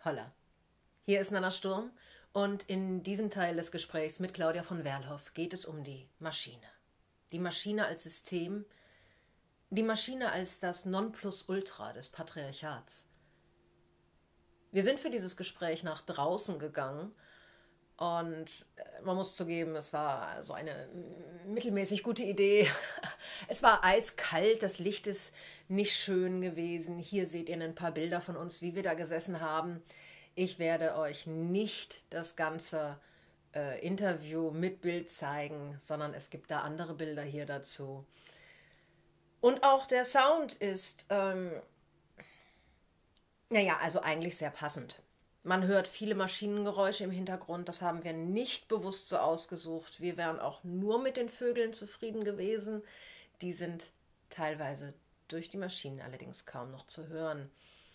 Holla. Hier ist Nanna Sturm und in diesem Teil des Gesprächs mit Claudia von Werlhoff geht es um die Maschine. Die Maschine als System, die Maschine als das Nonplusultra des Patriarchats. Wir sind für dieses Gespräch nach draußen gegangen und man muss zugeben, es war so eine mittelmäßig gute Idee. Es war eiskalt, das Licht ist nicht schön gewesen. Hier seht ihr ein paar Bilder von uns, wie wir da gesessen haben. Ich werde euch nicht das ganze Interview mit Bild zeigen, sondern es gibt da andere Bilder hier dazu. Und auch der Sound ist, naja, also eigentlich sehr passend. Man hört viele Maschinengeräusche im Hintergrund, das haben wir nicht bewusst so ausgesucht. Wir wären auch nur mit den Vögeln zufrieden gewesen. Die sind teilweise durch die Maschinen allerdings kaum noch zu hören.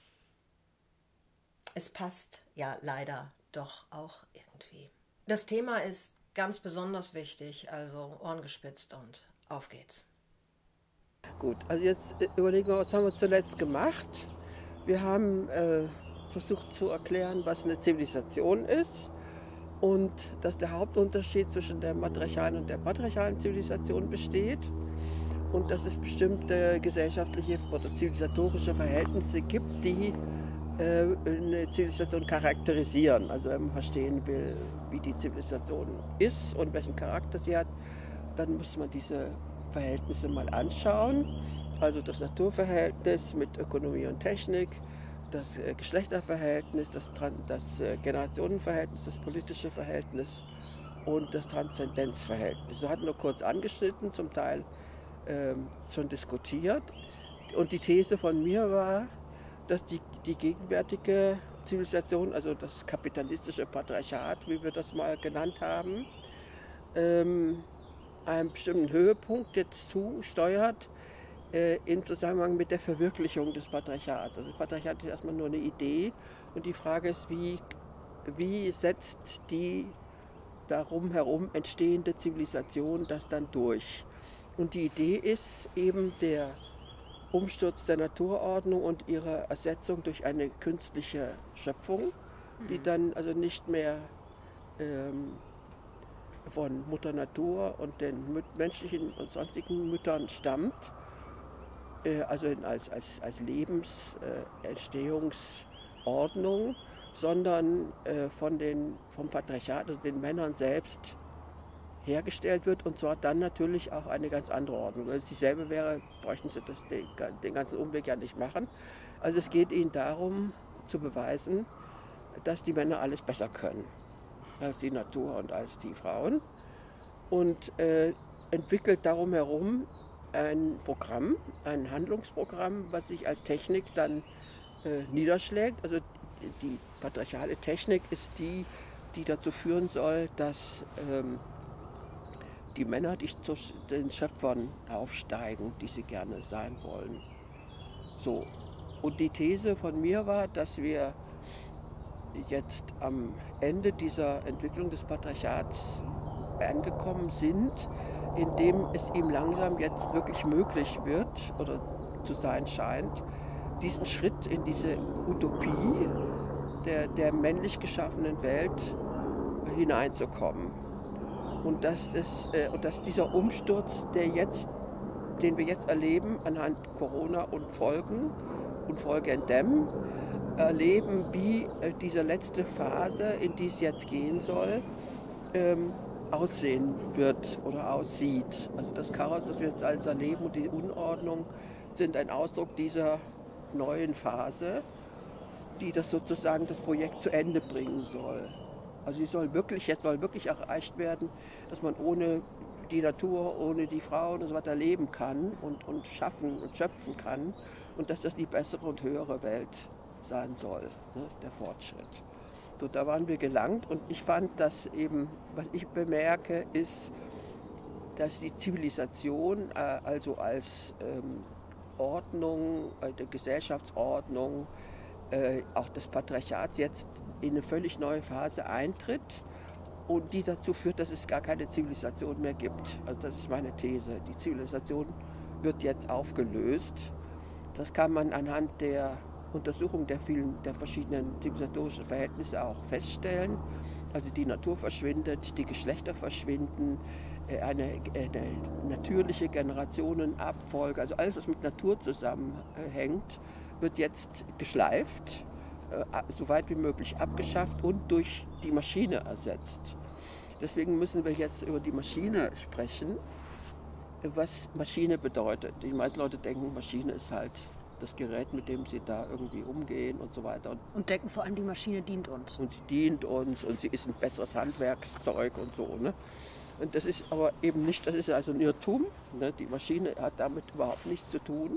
Es passt ja leider doch auch irgendwie. Das Thema ist ganz besonders wichtig, also Ohren gespitzt und auf geht's. Gut, also jetzt überlegen wir, was haben wir zuletzt gemacht. Wir haben versucht zu erklären, was eine Zivilisation ist und dass der Hauptunterschied zwischen der matriarchalen und der patriarchalen Zivilisation besteht und dass es bestimmte gesellschaftliche oder zivilisatorische Verhältnisse gibt, die eine Zivilisation charakterisieren. Also wenn man verstehen will, wie die Zivilisation ist und welchen Charakter sie hat, dann muss man diese Verhältnisse mal anschauen. Also das Naturverhältnis mit Ökonomie und Technik, das Geschlechterverhältnis, das Generationenverhältnis, das politische Verhältnis und das Transzendenzverhältnis. So hatten wir kurz angeschnitten, zum Teil schon diskutiert. Und die These von mir war, dass die gegenwärtige Zivilisation, also das kapitalistische Patriarchat, wie wir das mal genannt haben, einem bestimmten Höhepunkt jetzt zusteuert im Zusammenhang mit der Verwirklichung des Patriarchats. Also das Patriarchat ist erstmal nur eine Idee und die Frage ist, wie setzt die darum herum entstehende Zivilisation das dann durch? Und die Idee ist eben der Umsturz der Naturordnung und ihre Ersetzung durch eine künstliche Schöpfung, die dann also nicht mehr von Mutter Natur und den menschlichen und sonstigen Müttern stammt, also als Lebensentstehungsordnung, sondern vom Patriarchat, also den Männern selbst hergestellt wird, und zwar dann natürlich auch eine ganz andere Ordnung. Wenn es dieselbe wäre, bräuchten sie den ganzen Umweg ja nicht machen. Also es geht ihnen darum, zu beweisen, dass die Männer alles besser können als die Natur und als die Frauen, und entwickelt darum herum ein Programm, ein Handlungsprogramm, was sich als Technik dann niederschlägt. Also die patriarchale Technik ist die, die dazu führen soll, dass die Männer zu den Schöpfern aufsteigen, die sie gerne sein wollen. So. Und die These von mir war, dass wir jetzt am Ende dieser Entwicklung des Patriarchats angekommen sind, indem es ihm langsam jetzt wirklich möglich wird oder zu sein scheint, diesen Schritt in diese Utopie der männlich geschaffenen Welt hineinzukommen. Und dass dieser Umsturz, den wir jetzt erleben, anhand Corona und Folgen und folgendem, erleben, wie diese letzte Phase, in die es jetzt gehen soll, aussehen wird oder aussieht. Also das Chaos, das wir jetzt alles erleben, und die Unordnung sind ein Ausdruck dieser neuen Phase, die das sozusagen das Projekt zu Ende bringen soll. Also jetzt soll wirklich erreicht werden, dass man ohne die Natur, ohne die Frauen und so weiter leben kann und schaffen und schöpfen kann, und dass das die bessere und höhere Welt sein soll, ne, der Fortschritt. So, da waren wir gelangt, und ich fand, dass eben, was ich bemerke, ist, dass die Zivilisation also als Ordnung, der Gesellschaftsordnung, auch des Patriarchats jetzt in eine völlig neue Phase eintritt und die dazu führt, dass es gar keine Zivilisation mehr gibt. Also das ist meine These. Die Zivilisation wird jetzt aufgelöst. Das kann man anhand der Untersuchung der verschiedenen zivilisatorischen Verhältnisse auch feststellen. Also die Natur verschwindet, die Geschlechter verschwinden, eine natürliche Generationenabfolge, also alles, was mit Natur zusammenhängt, wird jetzt geschleift, so weit wie möglich abgeschafft und durch die Maschine ersetzt. Deswegen müssen wir jetzt über die Maschine sprechen, was Maschine bedeutet. Die meisten Leute denken, Maschine ist halt das Gerät, mit dem sie da irgendwie umgehen und so weiter. Und denken vor allem, die Maschine dient uns. Und sie dient uns und sie ist ein besseres Handwerkszeug und so. Ne? Und das ist aber eben nicht, das ist also ein Irrtum. Ne? Die Maschine hat damit überhaupt nichts zu tun.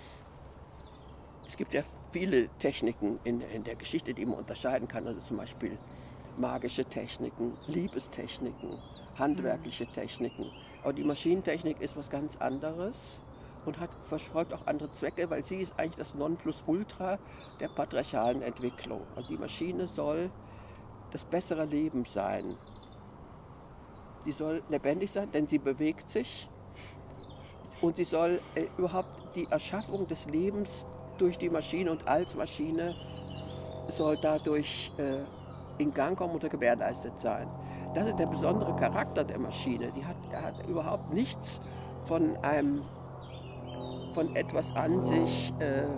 Es gibt ja viele Techniken in der Geschichte, die man unterscheiden kann. Also zum Beispiel magische Techniken, Liebestechniken, handwerkliche Techniken. Aber die Maschinentechnik ist was ganz anderes und verfolgt auch andere Zwecke, weil sie ist eigentlich das Nonplusultra der patriarchalen Entwicklung. Also die Maschine soll das bessere Leben sein. Sie soll lebendig sein, denn sie bewegt sich. Und sie soll überhaupt die Erschaffung des Lebens durch die Maschine und als Maschine soll dadurch in Gang kommen oder gewährleistet sein. Das ist der besondere Charakter der Maschine. Er hat überhaupt nichts von etwas an sich,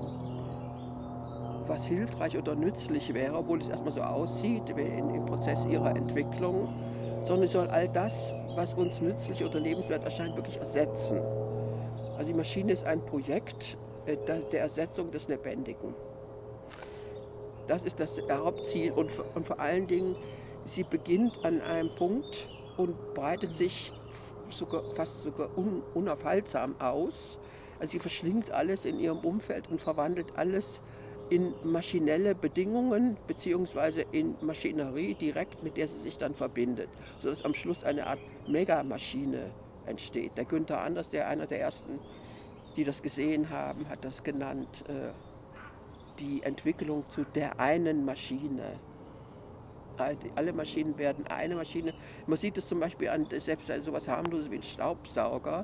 was hilfreich oder nützlich wäre, obwohl es erstmal so aussieht im Prozess ihrer Entwicklung, sondern es soll all das, was uns nützlich oder lebenswert erscheint, wirklich ersetzen. Also die Maschine ist ein Projekt der Ersetzung des Lebendigen. Das ist das Hauptziel und vor allen Dingen, sie beginnt an einem Punkt und breitet sich fast sogar unaufhaltsam aus. Also sie verschlingt alles in ihrem Umfeld und verwandelt alles in maschinelle Bedingungen bzw. in Maschinerie direkt, mit der sie sich dann verbindet, sodass am Schluss eine Art Megamaschine entsteht. Der Günther Anders, einer der ersten, die das gesehen haben, hat das genannt, die Entwicklung zu der einen Maschine. Alle Maschinen werden eine Maschine. Man sieht es zum Beispiel an, selbst so etwas harmloses wie ein Staubsauger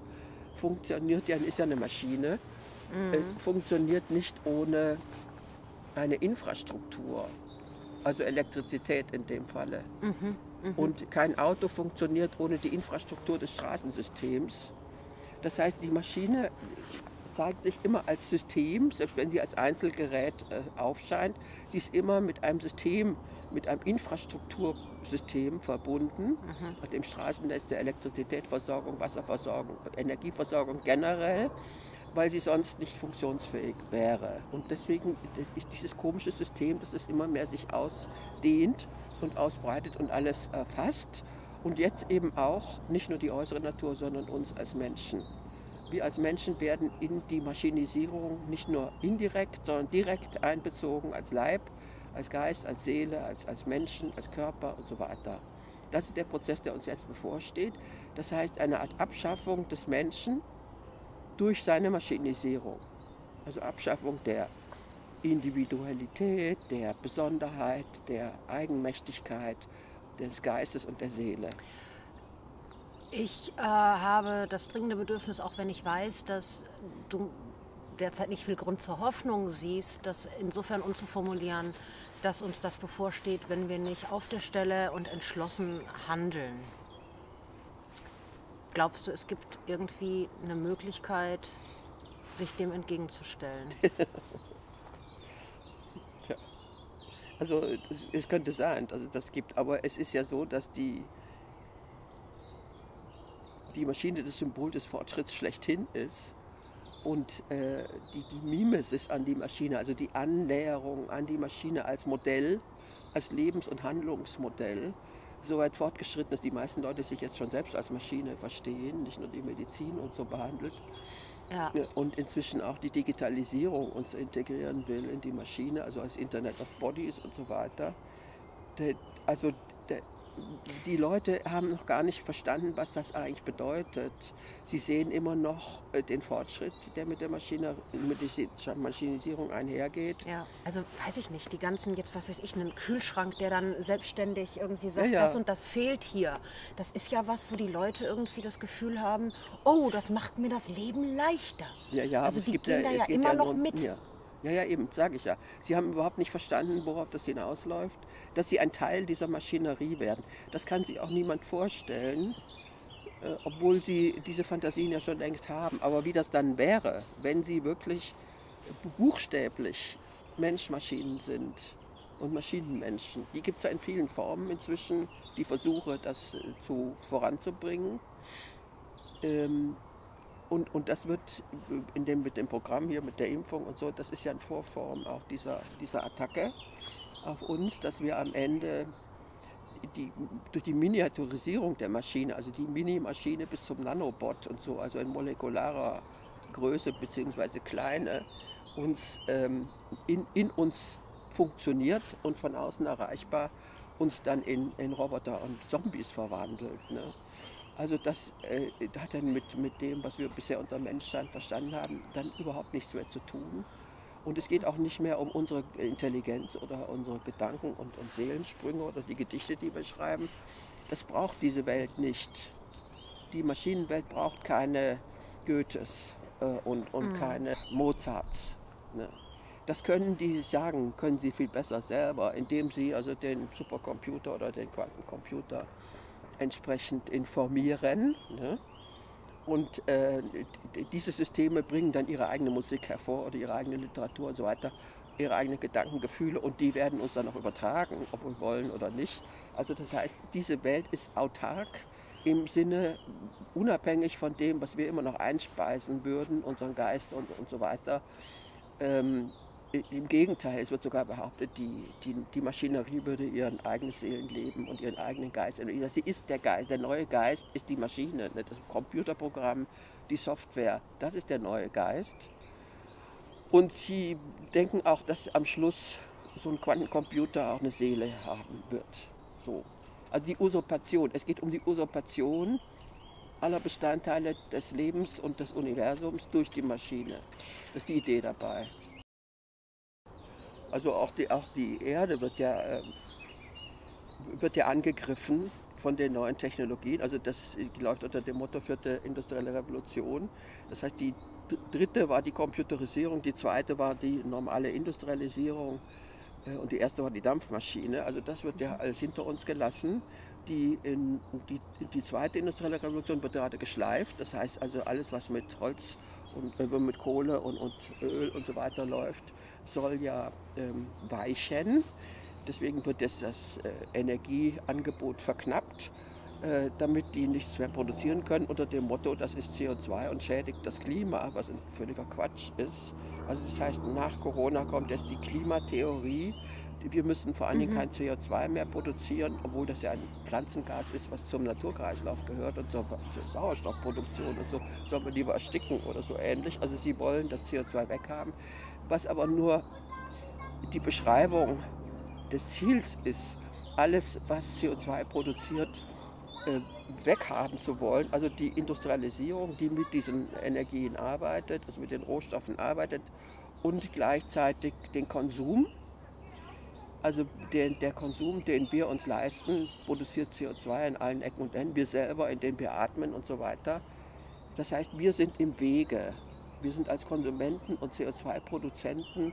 ist ja eine Maschine, funktioniert nicht ohne eine Infrastruktur, also Elektrizität in dem Falle. Und kein Auto funktioniert ohne die Infrastruktur des Straßensystems. Das heißt, die Maschine zeigt sich immer als System, selbst wenn sie als Einzelgerät aufscheint. Sie ist immer mit einem System, mit einem Infrastruktursystem verbunden, dem Straßennetz, der Elektrizitätsversorgung, Wasserversorgung, Energieversorgung generell, weil sie sonst nicht funktionsfähig wäre. Und deswegen ist dieses komische System, dass es immer mehr sich ausdehnt und ausbreitet und alles erfasst. Und jetzt eben auch nicht nur die äußere Natur, sondern uns als Menschen. Wir als Menschen werden in die Maschinisierung nicht nur indirekt, sondern direkt einbezogen als Leib, als Geist, als Seele, als Menschen, als Körper und so weiter. Das ist der Prozess, der uns jetzt bevorsteht. Das heißt, eine Art Abschaffung des Menschen durch seine Maschinisierung. Also Abschaffung der Individualität, der Besonderheit, der Eigenmächtigkeit des Geistes und der Seele. Ich habe das dringende Bedürfnis, auch wenn ich weiß, dass du derzeit nicht viel Grund zur Hoffnung siehst, das insofern umzuformulieren, dass uns das bevorsteht, wenn wir nicht auf der Stelle und entschlossen handeln. Glaubst du, es gibt irgendwie eine Möglichkeit, sich dem entgegenzustellen? Tja. Also es könnte sein, dass es das gibt, aber es ist ja so, dass die Maschine das Symbol des Fortschritts schlechthin ist und die Mimesis an die Maschine, also die Annäherung an die Maschine als Modell, als Lebens- und Handlungsmodell, so weit fortgeschritten, dass die meisten Leute sich jetzt schon selbst als Maschine verstehen, nicht nur die Medizin und so behandelt. Ja. Und inzwischen auch die Digitalisierung uns integrieren will in die Maschine, also als Internet of Bodies und so weiter. Die Leute haben noch gar nicht verstanden, was das eigentlich bedeutet. Sie sehen immer noch den Fortschritt, der mit der Maschinisierung einhergeht. Ja, also weiß ich nicht, die ganzen, jetzt was weiß ich, einen Kühlschrank, der dann selbstständig irgendwie sagt, das und das fehlt hier. Das ist ja was, wo die Leute irgendwie das Gefühl haben, oh, das macht mir das Leben leichter. Ja, also die gehen da ja immer noch mit. Ja. Ja, ja, eben, sage ich ja. Sie haben überhaupt nicht verstanden, worauf das hinausläuft, dass sie ein Teil dieser Maschinerie werden. Das kann sich auch niemand vorstellen, obwohl sie diese Fantasien ja schon längst haben. Aber wie das dann wäre, wenn sie wirklich buchstäblich Mensch-Maschinen sind und Maschinenmenschen. Die gibt es ja in vielen Formen inzwischen, die Versuche, das voranzubringen. Und das wird mit dem Programm hier, mit der Impfung und so, das ist ja eine Vorform auch dieser Attacke auf uns, dass wir am Ende durch die Miniaturisierung der Maschine, also die Mini-Maschine bis zum Nanobot und so, also in molekularer Größe bzw. Kleine, uns in uns funktioniert und von außen erreichbar, uns dann in Roboter und Zombies verwandelt. Ne? Also das hat dann mit dem, was wir bisher unter Menschsein verstanden haben, dann überhaupt nichts mehr zu tun. Und es geht auch nicht mehr um unsere Intelligenz oder unsere Gedanken und Seelensprünge oder die Gedichte, die wir schreiben. Das braucht diese Welt nicht. Die Maschinenwelt braucht keine Goethes und keine Mozarts. Ne? Das können die sagen, können sie viel besser selber, indem sie also den Supercomputer oder den Quantencomputer entsprechend informieren. Ne? Und diese Systeme bringen dann ihre eigene Musik hervor oder ihre eigene Literatur und so weiter, ihre eigenen Gedanken, Gefühle, und die werden uns dann auch übertragen, ob wir wollen oder nicht. Also das heißt, diese Welt ist autark im Sinne unabhängig von dem, was wir immer noch einspeisen würden, unseren Geist und so weiter. Im Gegenteil, es wird sogar behauptet, die Maschinerie würde ihren eigenes Seelenleben und ihren eigenen Geist. Sie ist der Geist, der neue Geist ist die Maschine, das Computerprogramm, die Software, das ist der neue Geist. Und sie denken auch, dass am Schluss so ein Quantencomputer auch eine Seele haben wird. So. Also die Usurpation, es geht um die Usurpation aller Bestandteile des Lebens und des Universums durch die Maschine. Das ist die Idee dabei. Also auch die Erde wird ja angegriffen von den neuen Technologien. Also das läuft unter dem Motto 4. industrielle Revolution. Das heißt, die dritte war die Computerisierung, die zweite war die normale Industrialisierung und die erste war die Dampfmaschine. Also das wird ja alles hinter uns gelassen. Die zweite industrielle Revolution wird gerade geschleift. Das heißt also alles, was mit Holz und mit Kohle und Öl und so weiter läuft, soll ja weichen. Deswegen wird jetzt das Energieangebot verknappt, damit die nichts mehr produzieren können, unter dem Motto, das ist CO2 und schädigt das Klima, was ein völliger Quatsch ist. Also das heißt, nach Corona kommt jetzt die Klimatheorie. Wir müssen vor allen Dingen kein CO2 mehr produzieren, obwohl das ja ein Pflanzengas ist, was zum Naturkreislauf gehört und zur Sauerstoffproduktion und so, soll man lieber ersticken oder so ähnlich. Also sie wollen das CO2 weghaben, was aber nur die Beschreibung des Ziels ist, alles, was CO2 produziert, weghaben zu wollen. Also die Industrialisierung, die mit diesen Energien arbeitet, also mit den Rohstoffen arbeitet, und gleichzeitig den Konsum. Also der Konsum, den wir uns leisten, produziert CO2 in allen Ecken und Enden. Wir selber, indem wir atmen und so weiter. Das heißt, wir sind im Wege. Wir sind als Konsumenten und CO2-Produzenten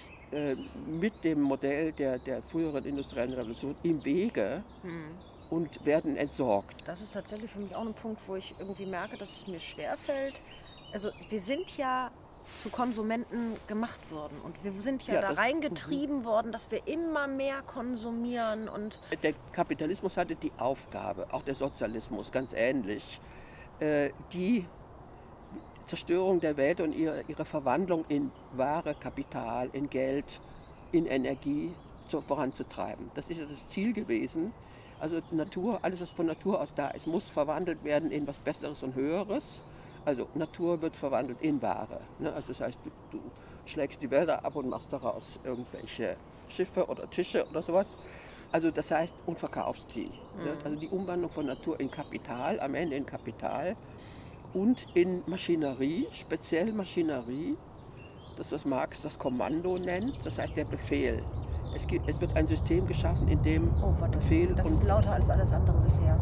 mit dem Modell der früheren industriellen Revolution im Wege und werden entsorgt. Das ist tatsächlich für mich auch ein Punkt, wo ich irgendwie merke, dass es mir schwerfällt. Also wir sind ja zu Konsumenten gemacht worden und wir sind ja da reingetrieben worden, dass wir immer mehr konsumieren. Und der Kapitalismus hatte die Aufgabe, auch der Sozialismus ganz ähnlich, die Zerstörung der Welt und ihre Verwandlung in Ware, Kapital, in Geld, in Energie voranzutreiben. Das ist ja das Ziel gewesen. Also Natur, alles was von Natur aus da ist, muss verwandelt werden in was Besseres und Höheres. Also Natur wird verwandelt in Ware. Ne? Also das heißt, du schlägst die Wälder ab und machst daraus irgendwelche Schiffe oder Tische oder sowas. Also das heißt, und verkaufst die. Ne? Also die Umwandlung von Natur in Kapital, am Ende in Kapital. Und in Maschinerie, speziell Maschinerie, das was Marx das Kommando nennt, das heißt der Befehl. Es wird ein System geschaffen, in dem Befehl... Das ist lauter als alles andere bisher.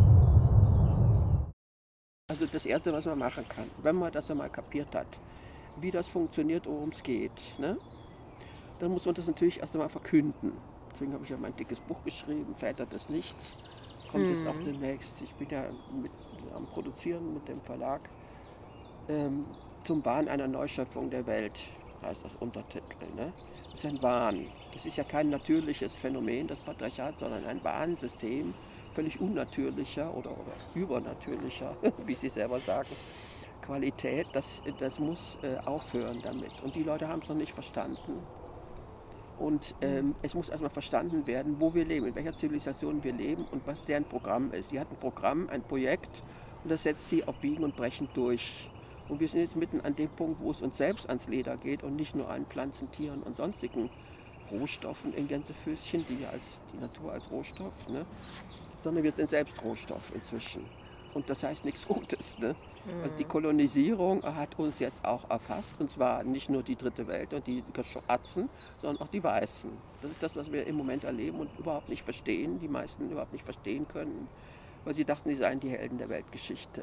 Also das Erste, was man machen kann, wenn man das einmal kapiert hat, wie das funktioniert, worum es geht. Ne? Dann muss man das natürlich erst einmal verkünden. Deswegen habe ich ja mein dickes Buch geschrieben, Väter des Nichts. Kommt jetzt auch demnächst. Ich bin ja am Produzieren mit dem Verlag. Zum Wahn einer Neuschöpfung der Welt, heißt das Untertitel. Ne? Das ist ein Wahn. Das ist ja kein natürliches Phänomen, das Patriarchat, sondern ein Wahnsystem, völlig unnatürlicher oder übernatürlicher, wie Sie selber sagen, Qualität. Das muss aufhören damit. Und die Leute haben es noch nicht verstanden. Und es muss erstmal verstanden werden, wo wir leben, in welcher Zivilisation wir leben und was deren Programm ist. Sie hat ein Programm, ein Projekt und das setzt sie auf Biegen und Brechen durch. Und wir sind jetzt mitten an dem Punkt, wo es uns selbst ans Leder geht und nicht nur an Pflanzen, Tieren und sonstigen Rohstoffen in Gänsefüßchen, die Natur als Rohstoff, ne? Sondern wir sind selbst Rohstoff inzwischen. Und das heißt nichts Gutes. Ne? Also die Kolonisierung hat uns jetzt auch erfasst, und zwar nicht nur die dritte Welt und die Schwarzen, sondern auch die Weißen. Das ist das, was wir im Moment erleben und überhaupt nicht verstehen, die meisten überhaupt nicht verstehen können, weil sie dachten, sie seien die Helden der Weltgeschichte.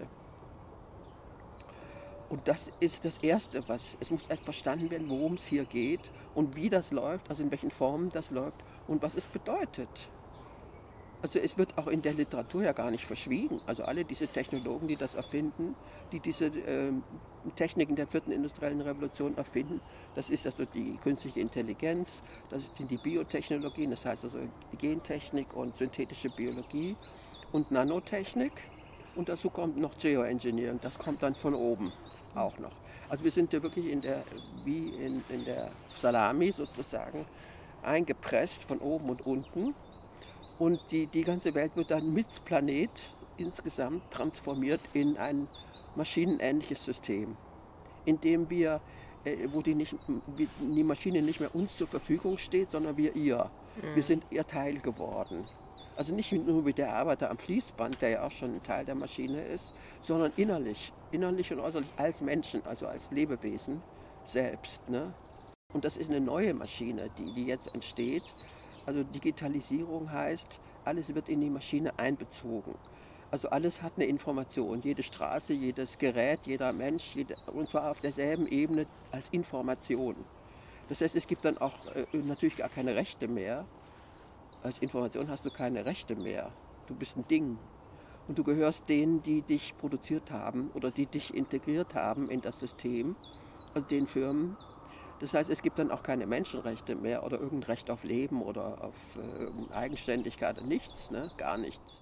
Und das ist das Erste, es muss erst verstanden werden, worum es hier geht und wie das läuft, also in welchen Formen das läuft und was es bedeutet. Also es wird auch in der Literatur ja gar nicht verschwiegen. Also alle diese Technologen, die das erfinden, die diese Techniken der 4. industriellen Revolution erfinden, das ist also die künstliche Intelligenz, das sind die Biotechnologien, das heißt also Gentechnik und synthetische Biologie und Nanotechnik. Und dazu kommt noch Geoengineering, das kommt dann von oben auch noch. Also wir sind ja wirklich wie in der Salami sozusagen eingepresst von oben und unten. Und die ganze Welt wird dann mit Planet insgesamt transformiert in ein maschinenähnliches System, in dem wo die Maschine nicht mehr uns zur Verfügung steht, sondern wir ihr. Wir sind ihr Teil geworden. Also nicht nur wie der Arbeiter am Fließband, der ja auch schon ein Teil der Maschine ist, sondern innerlich und äußerlich als Menschen, also als Lebewesen selbst. Ne? Und das ist eine neue Maschine, die jetzt entsteht. Also Digitalisierung heißt, alles wird in die Maschine einbezogen. Also alles hat eine Information, jede Straße, jedes Gerät, jeder Mensch, und zwar auf derselben Ebene als Information. Das heißt, es gibt dann auch natürlich gar keine Rechte mehr. Als Information hast du keine Rechte mehr. Du bist ein Ding. Und du gehörst denen, die dich produziert haben oder die dich integriert haben in das System, also den Firmen. Das heißt, es gibt dann auch keine Menschenrechte mehr oder irgendein Recht auf Leben oder auf Eigenständigkeit. Nichts, ne? Gar nichts.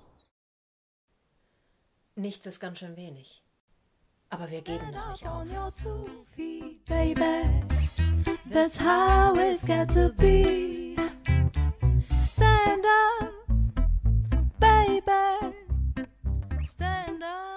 Nichts ist ganz schön wenig. Aber wir geben noch nicht auf. That's how it's got to be. Stand up, baby. Stand up.